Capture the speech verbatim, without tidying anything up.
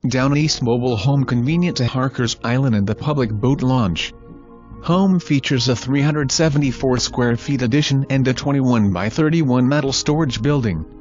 Down East Mobile Home, convenient to Harkers Island and the public boat launch. Home features a three hundred seventy-four square feet addition and a twenty-one by thirty-one metal storage building.